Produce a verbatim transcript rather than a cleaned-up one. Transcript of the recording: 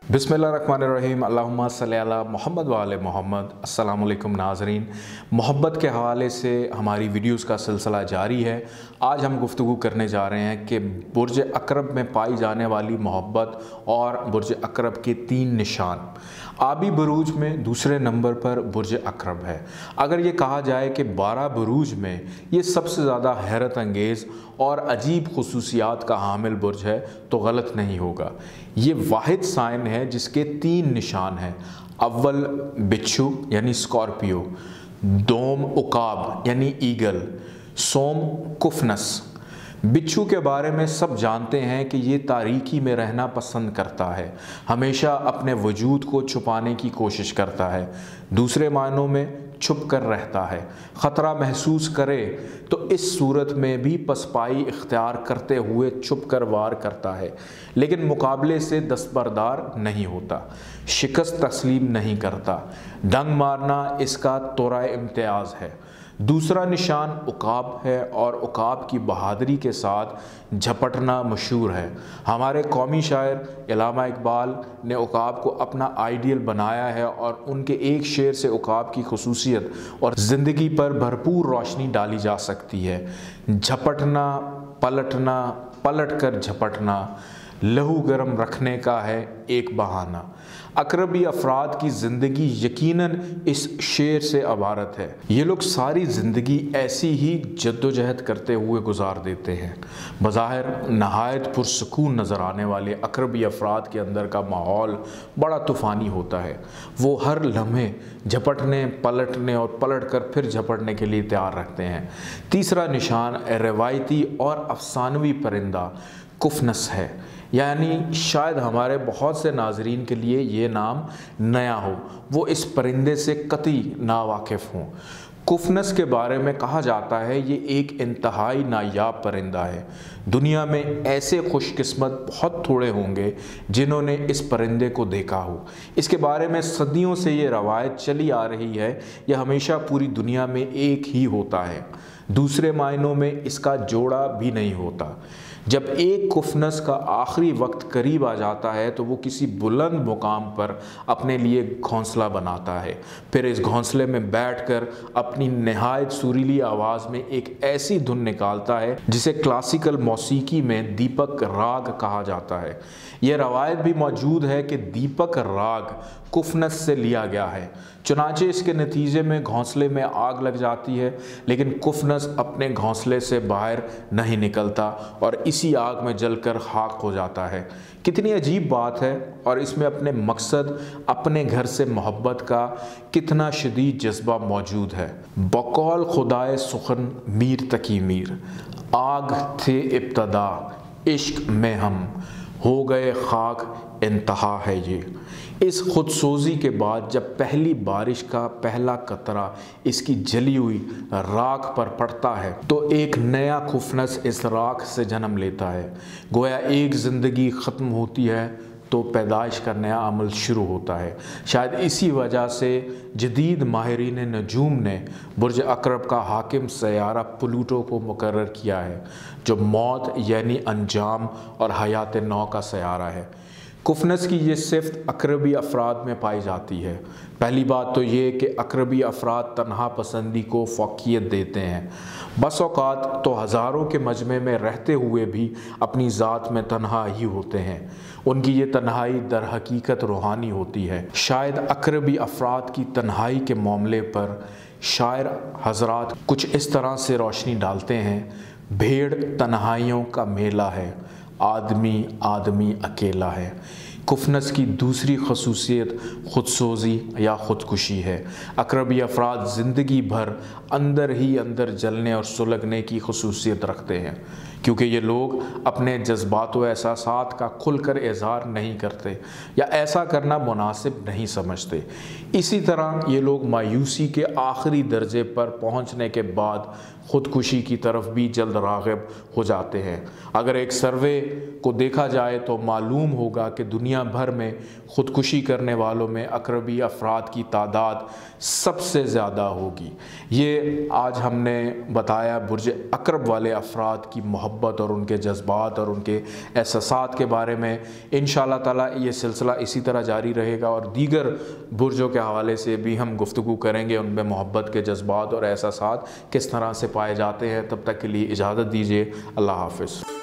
बिस्मिल्लाहिर्रहमानिर्रहीम अल्लाहुम्मा सल्ली अला मोहम्मद व आले मोहम्मद। अस्सलामु अलैकुम नाज़रीन, मोहब्बत के हवाले से हमारी वीडियोस का सिलसिला जारी है। आज हम गुफ्तगू करने जा रहे हैं कि बुर्ज अकरब में पाई जाने वाली मोहब्बत और बुर्ज अकरब के तीन निशान। आबी बुरूज में दूसरे नंबर पर बुर्ज अकरब है। अगर ये कहा जाए कि बारह बुरूज में ये सबसे ज़्यादा हैरत अंगेज़ और अजीब खुसूसियात का हामिल बुर्ज है तो गलत नहीं होगा। ये वाहिद साइन है जिसके तीन निशान हैं। अव्वल बिच्छू यानी स्कॉर्पियो, दोम उकाब यानी ईगल, सोम कुफनस। बिच्छू के बारे में सब जानते हैं कि ये तारीकी में रहना पसंद करता है, हमेशा अपने वजूद को छुपाने की कोशिश करता है, दूसरे मायनों में छुप कर रहता है। ख़तरा महसूस करे तो इस सूरत में भी पसपाई इख्तियार करते हुए छुप कर वार करता है, लेकिन मुकाबले से दस्तबरदार नहीं होता, शिकस्त तस्लीम नहीं करता। डंग मारना इसका तोरा इम्तियाज़ है। दूसरा निशान उकाब है और उकाब की बहादुरी के साथ झपटना मशहूर है। हमारे कौमी शायर इलामा इकबाल ने उकाब को अपना आइडियल बनाया है और उनके एक शेर से उकाब की खुसूसियत और ज़िंदगी पर भरपूर रोशनी डाली जा सकती है। झपटना, पलटना, पलट कर झपटना, लहू गर्म रखने का है एक बहाना। अकरबी अफराद की ज़िंदगी यकीनन इस शेर से अबारत है। ये लोग सारी ज़िंदगी ऐसी ही जद्दोजहद करते हुए गुजार देते हैं। बज़ाहिर नहायत पुरसकून नज़र आने वाले अकरबी अफराद के अंदर का माहौल बड़ा तूफ़ानी होता है। वो हर लम्हे झपटने, पलटने और पलट कर फिर झपटने के लिए तैयार रखते हैं। तीसरा निशान रवायती और अफसानवी परिंदा कुफनस है, यानी शायद हमारे बहुत से नाजरीन के लिए ये नाम नया हो, वो इस परिंदे से कतई नावाकिफ़ हों। कुफनस के बारे में कहा जाता है ये एक इंतहाई नायाब परिंदा है। दुनिया में ऐसे खुशकिस्मत बहुत थोड़े होंगे जिन्होंने इस परिंदे को देखा हो। इसके बारे में सदियों से ये रवायत चली आ रही है, यह हमेशा पूरी दुनिया में एक ही होता है, दूसरे मायनों में इसका जोड़ा भी नहीं होता। जब एक कुफनस का आखिरी वक्त करीब आ जाता है तो वो किसी बुलंद मुकाम पर अपने लिए घोंसला बनाता है, फिर इस घोंसले में बैठकर अपनी नहायत सुरीली आवाज़ में एक ऐसी धुन निकालता है जिसे क्लासिकल मौसीकी में दीपक राग कहा जाता है। यह रवायत भी मौजूद है कि दीपक राग कुफनस से लिया गया है। चुनांचे इसके नतीजे में घोंसले में आग लग जाती है, लेकिन कुफनस अपने घोंसले से बाहर नहीं निकलता और इसी आग में जलकर खाक हो जाता है। कितनी अजीब बात है, और इसमें अपने मकसद, अपने घर से मोहब्बत का कितना शदीद जज्बा मौजूद है। बकौल खुदाए सुखन मीर तकी मीर, आग थे इब्तदा इश्क में हम, हो गए खाक इंतहा है ये। इस खुदसोजी के बाद जब पहली बारिश का पहला कतरा इसकी जली हुई राख पर पड़ता है तो एक नया खुफनस इस राख से जन्म लेता है। गोया एक ज़िंदगी ख़त्म होती है तो पैदाइश का नया अमल शुरू होता है। शायद इसी वजह से जदीद माहिरीन नजूम ने बुर्ज अकरब का हाकिम सयारा प्लूटो को मुकर्रर किया है, जो मौत यानी अंजाम और हयात नौ का सयारा है। कुफनस की ये सिफ्त अकरबी अफराद में पाई जाती है। पहली बात तो ये कि अकरबी अफराद तन्हा पसंदी को फ़ौक़ियत देते हैं। बस औक़ात तो हज़ारों के मजमे में रहते हुए भी अपनी ज़ात में तन्हा ही होते हैं। उनकी ये तन्हाई दर हकीकत रूहानी होती है। शायद अकरबी अफराद की तन्हाई के मामले पर शायर हज़रात कुछ इस तरह से रोशनी डालते हैं। भेड़ तन्हाइयों का मेला है, आदमी आदमी अकेला है। कुफनस की दूसरी खसूसियत खुदसोजी या ख़ुदकुशी है। अकरबी अफराद ज़िंदगी भर अंदर ही अंदर जलने और सुलगने की खसूसियत रखते हैं, क्योंकि ये लोग अपने जज्बात व एहसासात का खुलकर इज़हार नहीं करते या ऐसा करना मुनासिब नहीं समझते। इसी तरह ये लोग मायूसी के आखिरी दर्जे पर पहुंचने के बाद خودکشی کی طرف بھی جلد راغب ہو جاتے ہیں۔ اگر ایک سروے کو دیکھا جائے تو معلوم ہوگا کہ دنیا بھر میں خودکشی کرنے والوں میں عقربی افراد کی تعداد سب سے زیادہ ہوگی۔ یہ آج ہم نے بتایا برج عقرب والے افراد کی محبت اور ان کے جذبات اور ان کے احساسات کے بارے میں۔ انشاءاللہ تعالیٰ یہ سلسلہ اسی طرح جاری رہے گا اور دیگر برجوں کے حوالے سے بھی ہم گفتگو کریں گے، ان میں محبت کے جذبات اور احساسات کس طرح سے پائے جاتے ہیں۔ تب تک کے لیے اجازت دیجیے، اللہ حافظ۔